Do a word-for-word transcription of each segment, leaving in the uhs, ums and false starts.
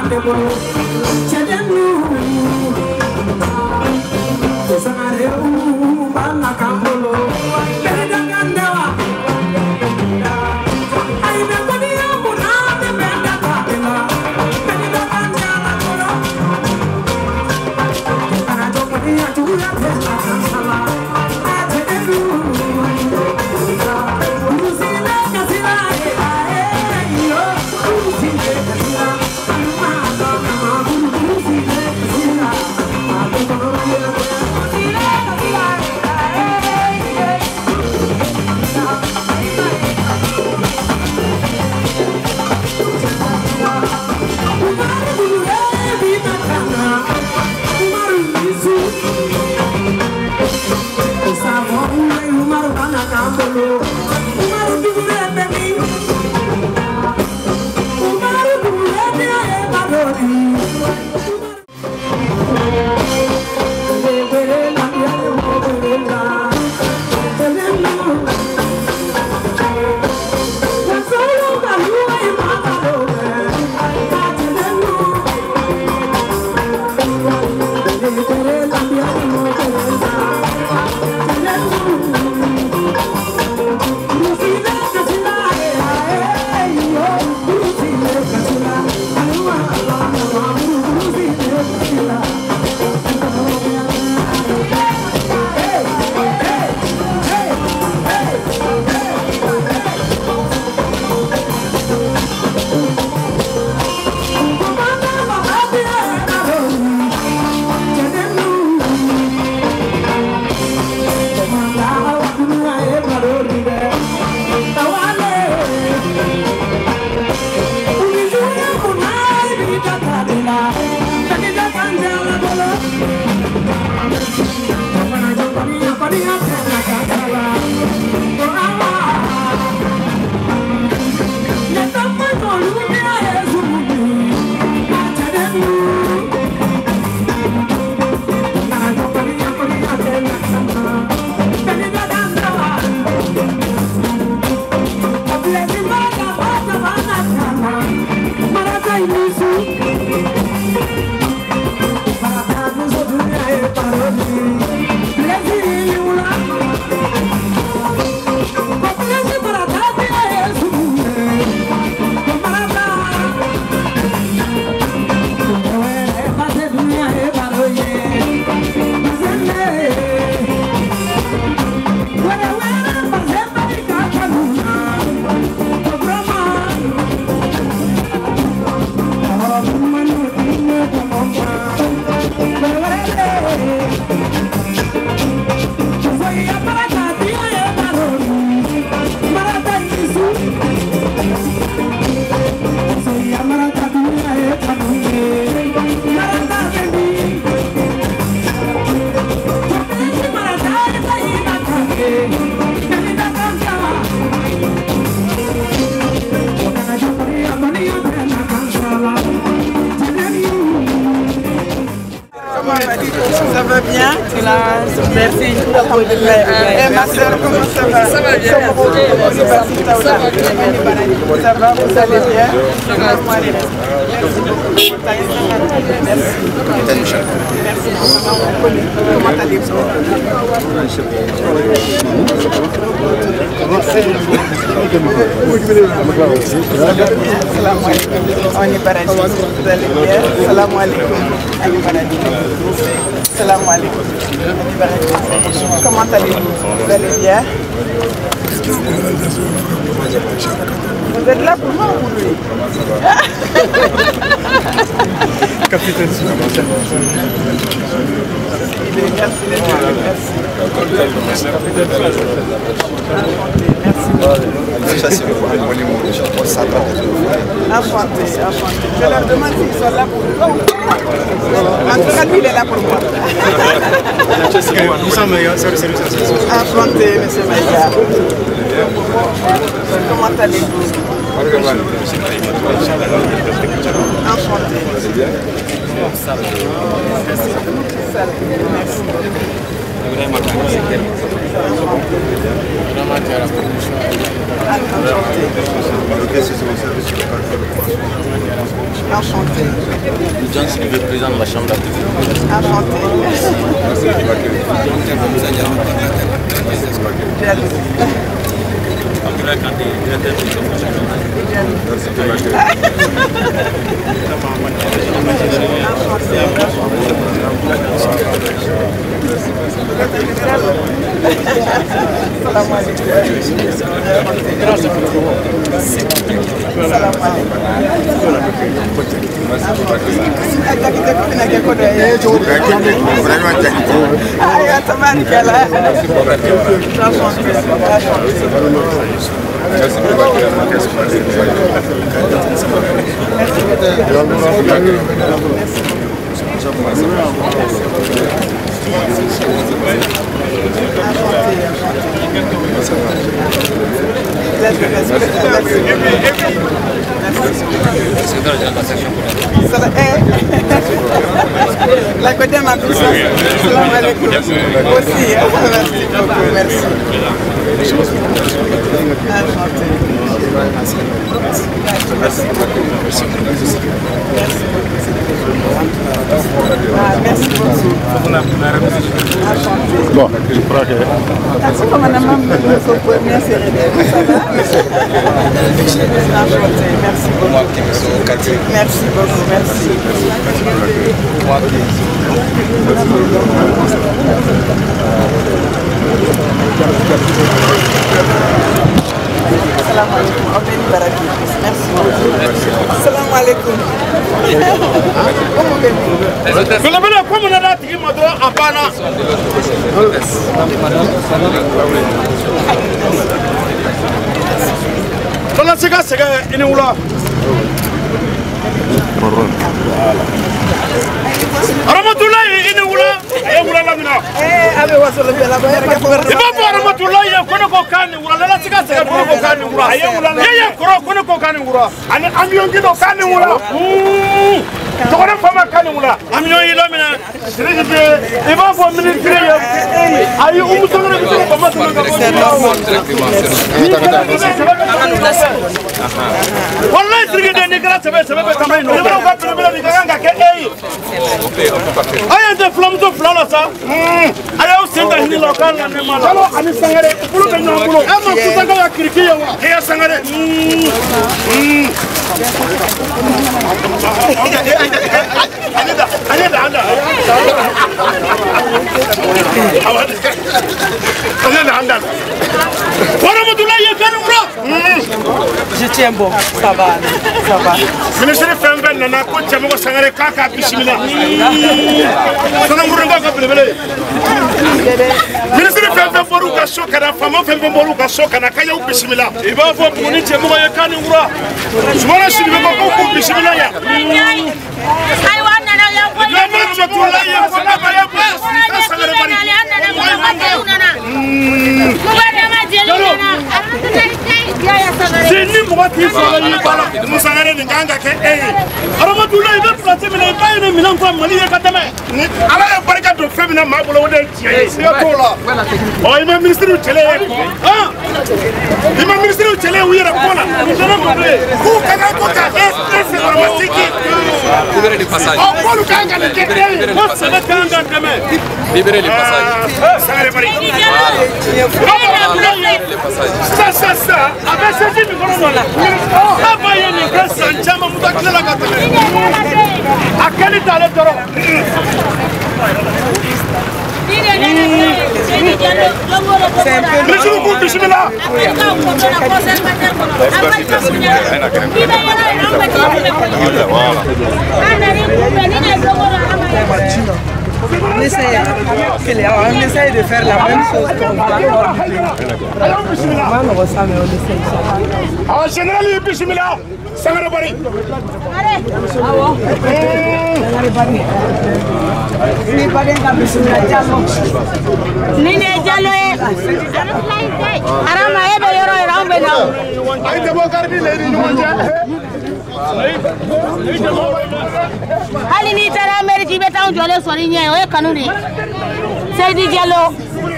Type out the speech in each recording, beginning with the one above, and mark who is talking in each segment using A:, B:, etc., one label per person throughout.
A: Ça va bien? Merci. Et ma soeur, comment ça va? Ça va bien. Ça va, vous allez bien? Merci beaucoup. Merci. Merci. Comment allez-vous? Salam alaikum. On est paradis. Vous allez bien? Salam alaikum. On est paradis. Salam alaikum. Comment allez-vous? Vous allez bien? Vous êtes là pour moi ou pour lui? Capitaine, merci. Merci. Enchanté, enchanté. Je leur demande s'ils sont là pour toi ou pour moi. En tout cas, lui, il est là pour moi. Enchanté, M. Maïga. Comment allez-vous? Enchanté. Merci. Enchanté.
B: John, c'est le président de la Chambre d'Afrique.
A: Enchanté. La côté ma puissance. Salam alaikum. Aussi, merci beaucoup, merci. Ah, merci beaucoup.
C: Bon, je crois que...
A: Merci pour madame, merci beaucoup, merci. Merci beaucoup. Merci beaucoup, merci. Salam alaikum. Merci beaucoup. Salam alaikum.
C: Comment on a dit à Pana? Kalau sekarang sekarang ini ulah. Rahmatullahi ini ulah, yang ulah lamina.
A: Eh, abe wasol bela bayar ke gouvernement.
C: Ibu Rahmatullahi yang kono kokan ulah, lala sekarang sekarang kono kokan ulah. Yang ulah, yang kono kono kokan ulah. Ane amion kita kokan ulah. Tokona fama kan ulah. Amion ini lamina. Serigiti, ibu buat militer ya. Ayo umum sanggup kita bawa sanggup. Wallahi serigiti negara sebab sebab kami. Negara kau berbela negara enggak ke eh. Ayo ada flam tu flam lah ayo senda ini lokal ni mana? Kalau ani sangare, puluh benyam puluh. Emang kita kau yang kiri ya? Dia sangare. Ani dah, ani dah anda. Ani dah anda. Warahmatullahi wabarakatuh.
A: Je tiens bon, ça va, ça va.
C: Ministre Femben nana ko jamu sangare kaka bismillah. Sana murunga ko bele. Ministre Femben boru ka soka na fama Femben boru ka soka na kaya bismillah. Iba fo puni jamu ya kan ngura. Subhana shilbe ko ko bismillah ya.
D: Ai wana na ya ko.
C: Ya ma chotula ya ko na ba ya ba. Sangare bari. C'est ni moi qui suis là, nous sommes allés dans Ganga. Rahmatullahi ibe plate mina iba ene mina kwa mali ya katame. Ala ya barika do femina mabulo wode tie. Ya tola. O ima ministre tele. Ah. Ima ministre tele uyera kola. Nous allons parler. Ku kana ko ka stress dramatique.
B: Libérez les passages.
C: O kolu Ganga le kete. Mo se le Ganga deme.
B: Libérez les passages.
C: Sangare bari.
B: Les passages.
C: Ça ça ça. Avec ce qui me connaît là. Ah bah il y a une grâce en jama mutakila la katame. Akali tale toro. Monsieur vous bismillah.
A: On essaye, on essaye de faire la même chose qu'on va
C: en général, il bismillah. Sangare bari.
A: Ni pada nggak bismillah jalo.
D: Ni ne jalo e. Arama ebe yoro ira hali ni taara mɛri k'i bɛ taa anw jɔlen sɔrɔ i ɲɛ o ye kanu de ye Seydi Diallo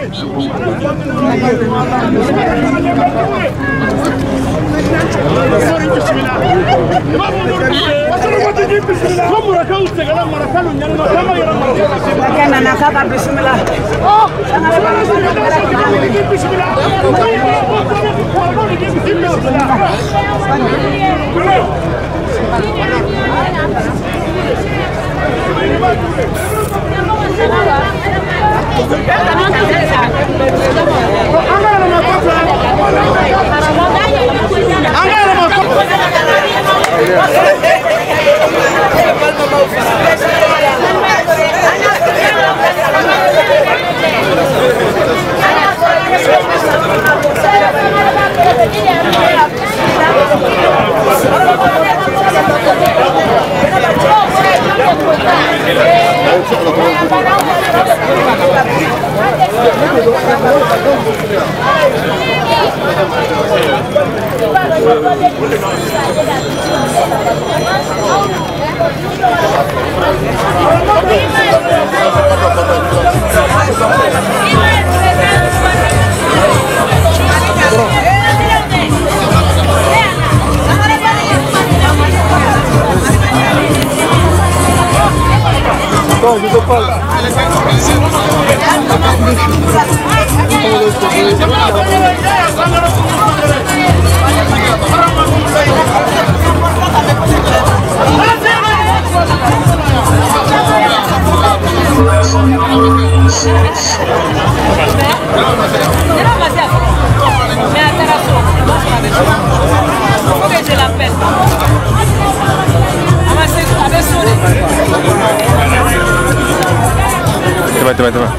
D: nana k'a ka bisimila
E: Não, não falo.
F: Давай, давай, давай.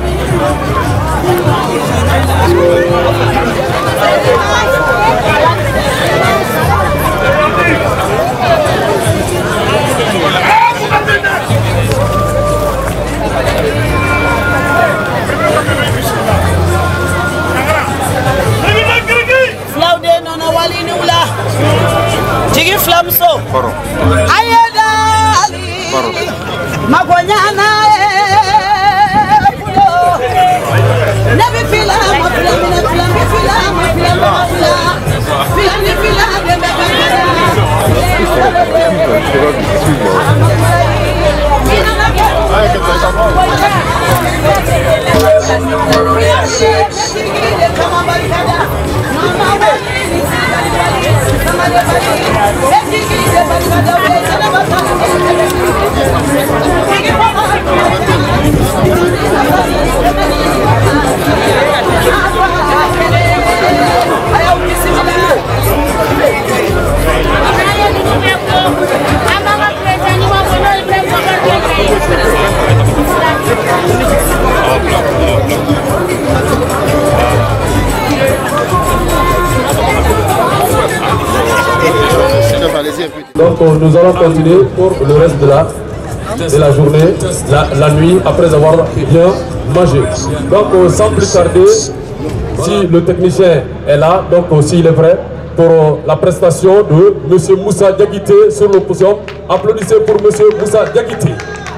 A: Flaude nono wali nula. Jigi flamso.
F: Baro.
A: Ayeda ali.
F: Baro.
A: Magonyana Never feel I'm a film, I'm a film, I'm a film, I'm
G: Donc nous allons continuer pour le reste de la, de la journée, la, la nuit, après avoir bien mangé. Donc sans plus tarder, si le technicien est là, donc s'il est prêt pour la prestation de M. Moussa Diakité sur le podium, applaudissez pour M. Moussa Diakité.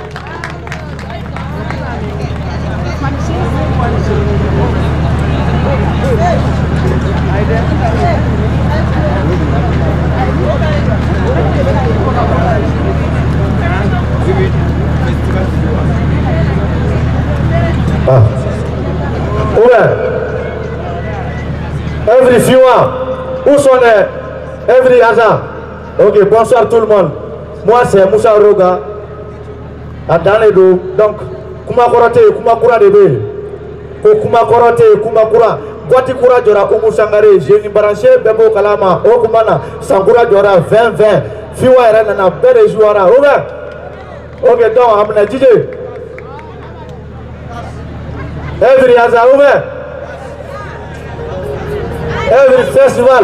E: Ah. Ouais. Every viewer, où sont les every agent? Ok, bonsoir tout le monde. Moi c'est Moussa Roga. À Danedo. Donc, Kumakorote, Kumakura de B. Kumakorote, Kumakura. Boati Kura Jora, Oumou Sangare, Génie Branché, Bebo Kalama, Okumana, Sangura Jora, vingt vingt. Viewer, Renana, Bere Jouara. Ok. Ok, donc, Amna D J. Every Aza ouvert. Every festival.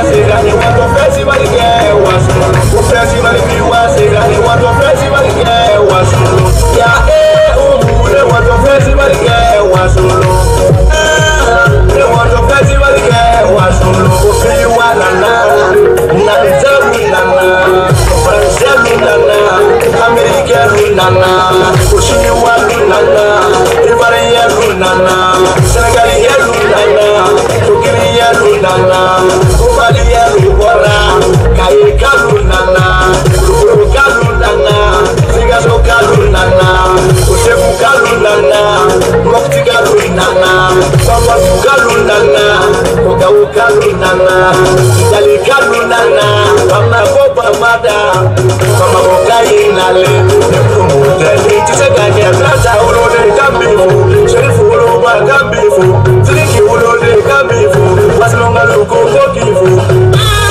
E: O festival
H: wasulu. Ya eh umu le want to festival ke wasulu. Le want to festival ke wasulu. Ofi walana, nanzalu nana, Fransalu nana, Americalu nana, Oshini walu nana, Ivariyalu nana, Senegaliyalu nana, Tokiriyalu nana, Kubaliyalu bora, Kayikalu nana, Rukalu nana, Sigasokalu nana, Osebukalu nana, Moktigalu nana, Bambatukalu nana, Okawukalu nana, Jalikalu nana, Bamba Boba Mada, Bamba Bokayi Nale, Muteli Tiseganya, Plata Ulode Gambifu, Sheriff Uloba Gambifu, Triki Ulode Gambifu, Waslonga Luko Kokifu.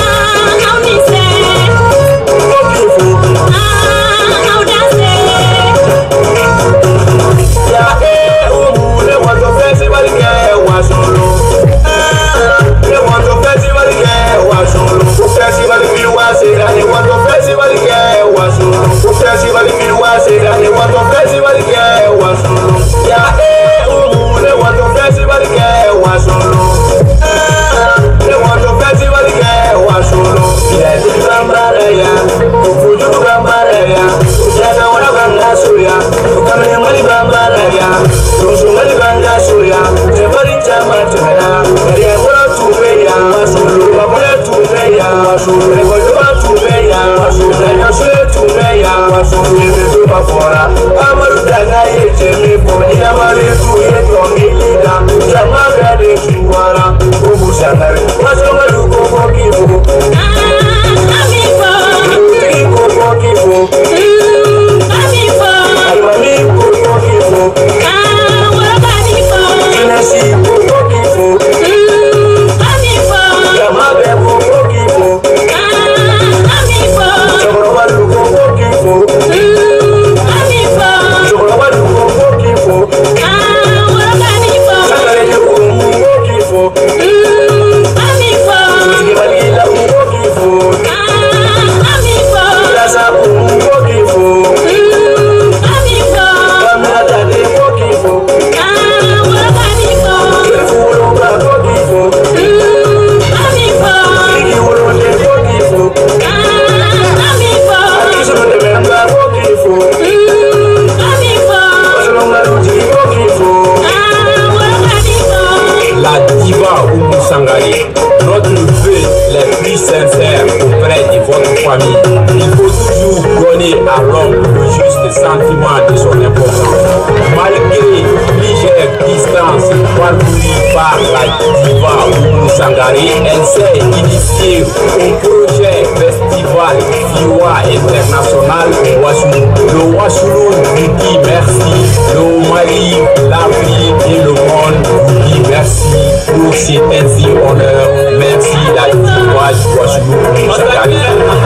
I: Elle s'est initiée au projet festival Fiwa international Ouassoulou. Le Ouassoulou vous dit merci, le Mali, l'Afrique et le monde vous dit merci pour cet ainsi honneur. Merci la Fiwa Ouassoulou Sangari.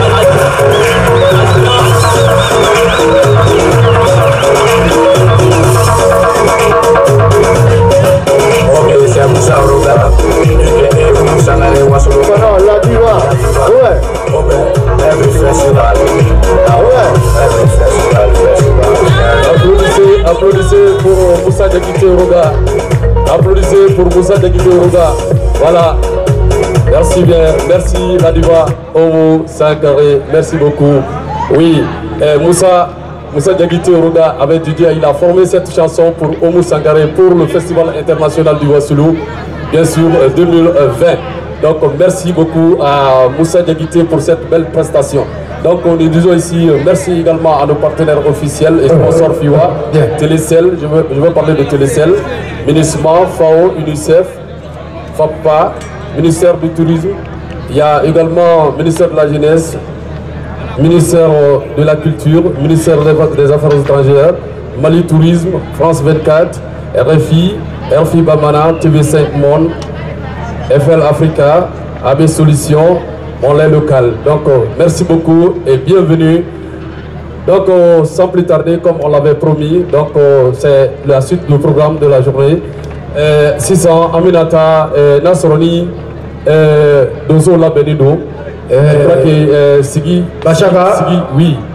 I: C'est Moussa Roga, Moussa Nale Wasolo.
E: Non, la diva. Ouais.
I: Every festival.
E: Ah ouais.
I: Every festival, festival.
G: Applaudissez, applaudissez pour Moussa Diakité Roga. Applaudissez pour Moussa Diakité Roga. Voilà. Merci bien. Merci la diva Omo Sangaré. Merci beaucoup. Oui, eh, Moussa. Moussa Diakité Roga avait Didier, il a formé cette chanson pour Oumou Sangaré pour le Festival international du Ouassoulou, bien sûr deux mille vingt. Donc merci beaucoup à Moussa Diakité pour cette belle prestation. Donc nous disons ici merci également à nos partenaires officiels et sponsors Fiwa, Télécel, je veux, je veux parler de Télécel, Minisma, F A O, UNICEF, FAPA, ministère du Tourisme, il y a également ministère de la Jeunesse, ministère de la Culture, ministère des Affaires étrangères, Mali Tourisme, France vingt-quatre, R F I, R F I Bamana, T V cinq Monde, F L Africa, A B Solutions, on est local. Donc euh, merci beaucoup et bienvenue. Donc euh, sans plus tarder, comme on l'avait promis, donc euh, c'est la suite du programme de la journée. Euh, six cents, Aminata, euh, Nasroni, euh, Dozo Labenido. Je crois que euh, Sigi,
E: Bachaka.
G: Sigi, oui,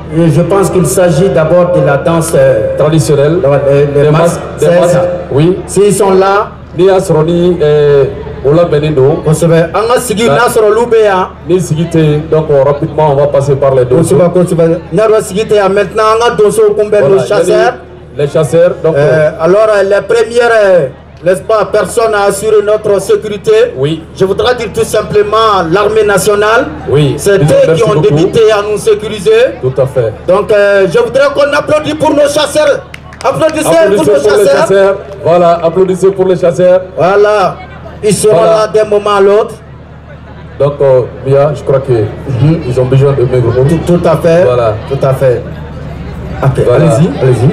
E: Je pense qu'il s'agit d'abord de la danse euh,
G: traditionnelle.
E: Les, les masques,
G: des masques. Oui.
E: S'ils sont là,
G: ni Asroni on l'a bénéno.
E: On se va. On a signé Nasro Loubéa.
G: Ni sigité. Donc rapidement on va passer par les deux.
E: On se va. On se va. Nasro sigité. Maintenant on a dosso combien de chasseurs.
G: Les chasseurs. Donc.
E: Euh, alors les premières. Euh, n'est-ce pas, personne à assurer notre sécurité.
G: Oui.
E: Je voudrais dire tout simplement l'armée nationale.
G: Oui.
E: C'est eux qui ont
G: beaucoup.
E: débuté à nous sécuriser.
G: Tout à fait.
E: Donc euh, je voudrais qu'on applaudisse pour nos chasseurs. Applaudissez,
G: applaudissez
E: pour nos
G: pour
E: chasseurs.
G: Les chasseurs. Voilà, applaudissez pour les chasseurs.
E: Voilà. Ils seront voilà. là d'un moment à l'autre.
G: Donc, euh, Mia, je crois qu'ils mm-hmm. ont besoin de mes groupes.
E: Tout, tout à fait.
G: Voilà.
E: Tout à fait. Ok,
G: voilà.
E: allez-y, allez-y.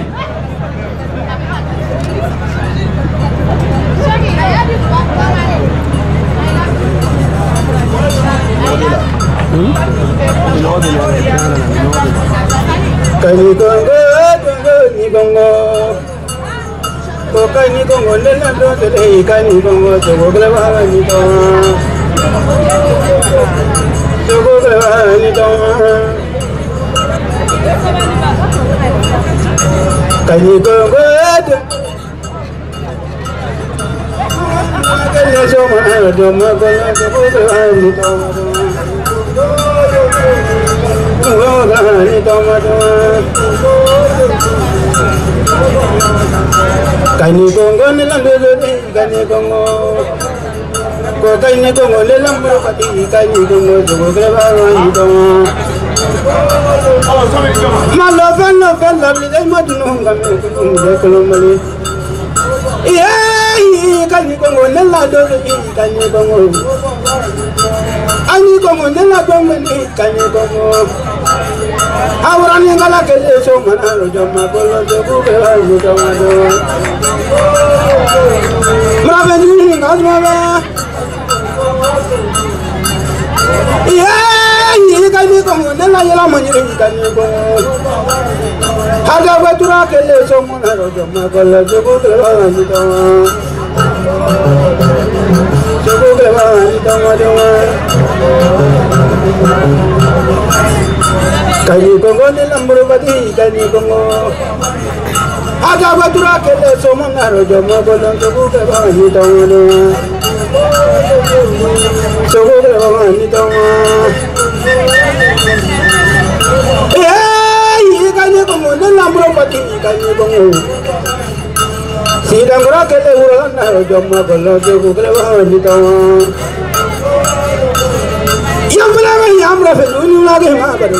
E: Kani Congo, Congo, ni Congo. Kani Congo, le lando de lei, Kani Congo, Togo gleba ni Congo. Togo gleba ni Congo. Kani Congo, Kani Soma, Doma Gola, Togo gleba ni Congo. Kani Congo ne la lele kani Congo ko kani Congo le la muro pati kani Congo jogo greba ni Congo malo fen no fen la bi dai madunu ngame ko de kolomali eh kani Congo ne la lele kani Congo ani Congo ne la Congo ni kani Congo Aurani ngala kele so mana ro jama bolo jogu ke ayu jamado Mra ni ngazma ba Yeah ni kani Congo ne la yela mani kani Congo Haga batura kele so mana ro jama bolo jogu ke ayu jamado jogu ke ayu jamado Kani Congo ne lamburu badi kani Congo Aga batura kele so manaro jama bolon jogu ke bani tawano jogu ke bani tawano Eh kani Congo ne lamburu badi kani Congo Sidangura kele uran naro jama bolon jogu ke bani tawano Yamra yamra feluni lage ma bade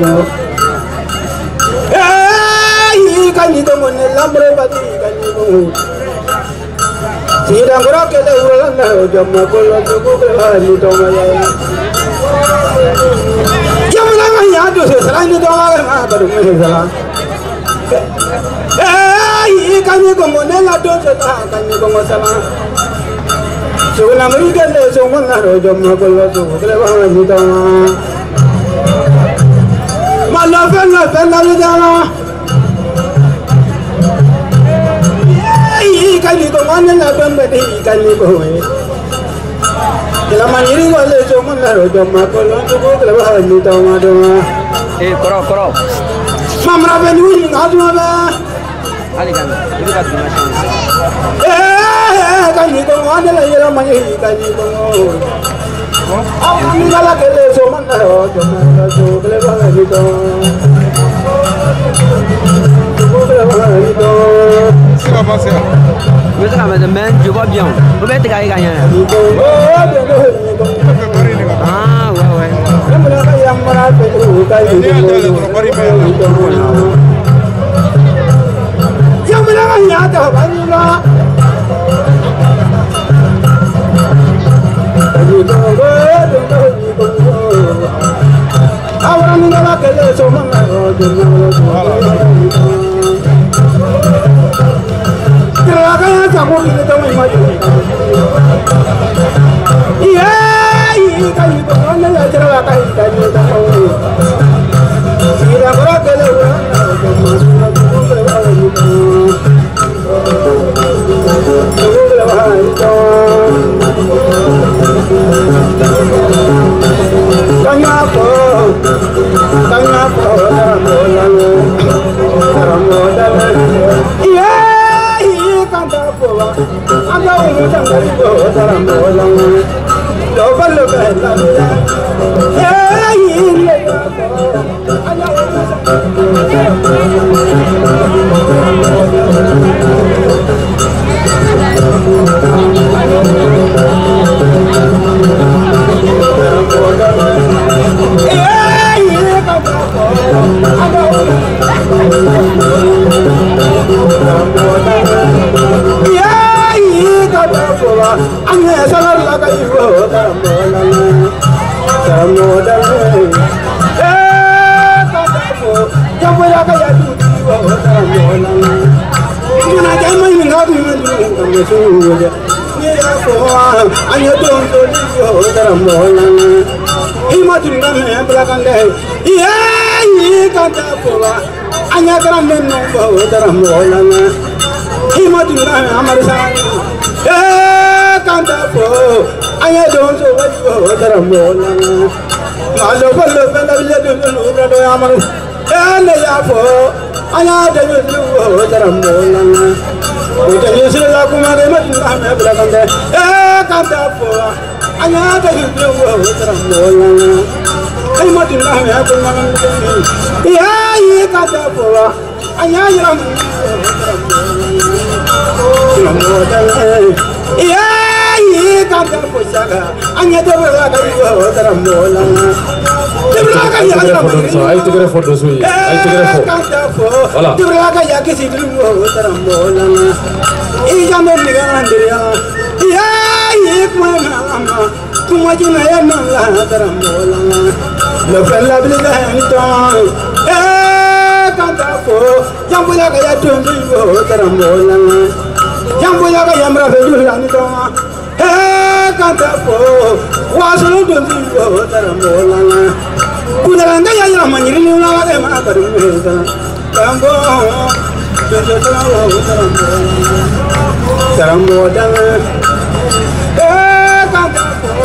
E: eh kani Congo ne lambre badi kani Congo Sidangura kele uran na jamma kolo jogo ke hani toma ya Yamra yadu se salani toma ma bade me sala eh kani Congo ne la do se ta kani Congo sala Suguna mrigele suguna rojo magolo sugule bana mitama Mala fella fella lidana Ei kali ko manne la bambe de kali ko e Kila maniri wale suguna rojo magolo sugule bana mitama do
J: Eh koro koro
E: Mamra benu ngaduma ba
J: Ali kan itu kat macam
E: Eh kani Congo ane la yera mani kani Congo Auni ngala kele so mana ro joma so kele bana ni to kele bana ni to
J: C'est pas passé Mais ça mais mais je vois bien on va te gagner gagner Ah ouais ouais
E: Namra kaya mara pe kani Congo Yamra kaya ta banila Ahora ni nada que le somos Kira kaya jamu ini tahu maju Iya iya kali pokoknya ya kira kaya kali tahu Kira kira kali Kanya po, kanya po,
K: kanta pola anda umu sangari go taramola lo ballo bella yeah yeah anda umu
G: Ahí te grefo dos oui, ahí te grefo. Voilà.
K: Kudalanga ya ya manyiri ni na wale ma bari mu ta kambo yo yo ta wo tarambo da eh kanta ko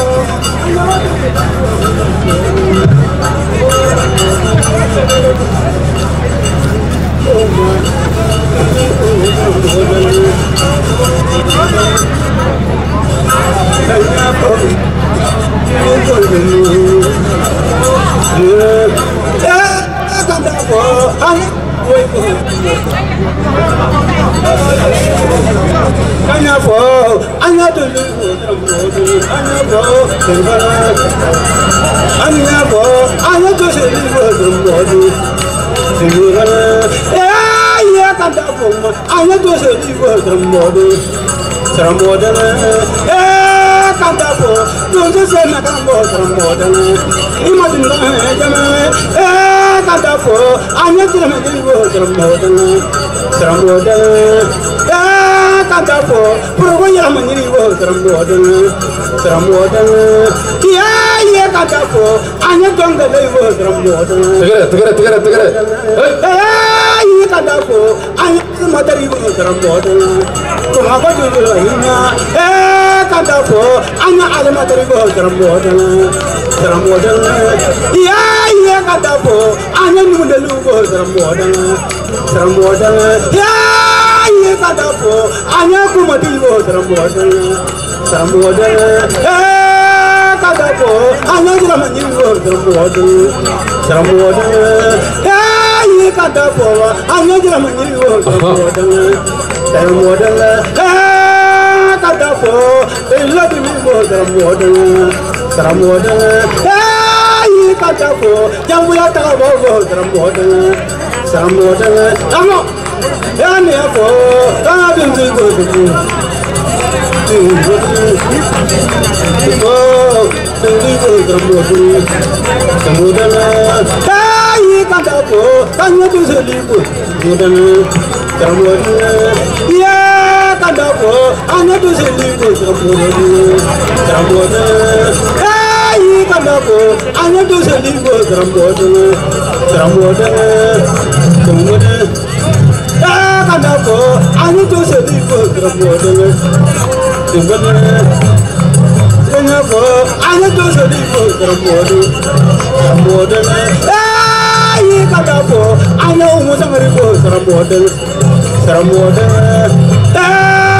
K: I know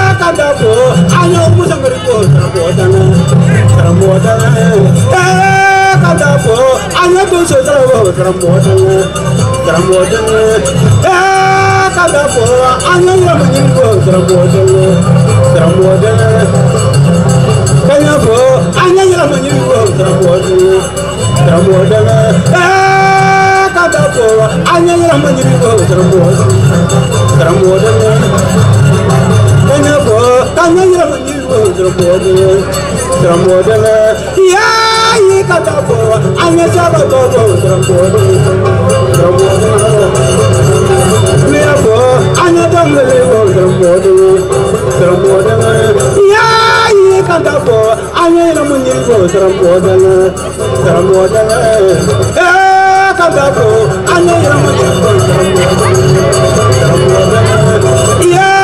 K: tramodana tramodana eh kada fo anya to so tramo tramodana tramodana eh kada fo anya yamani ko tramodana tramodana kanya fo anya yamani ko tramodana tramodana eh kada fo anya yamani ko tramodana tramodana kanya fo anya yamani ko tramodana tramodana ya yi kada fo anya saba ko tramodana tramodana me fo anya damle ko tramodana tramodana ya yi kada fo anya yamani ko tramodana tramodana eh kada fo anya yamani ko tramodana tramodana ya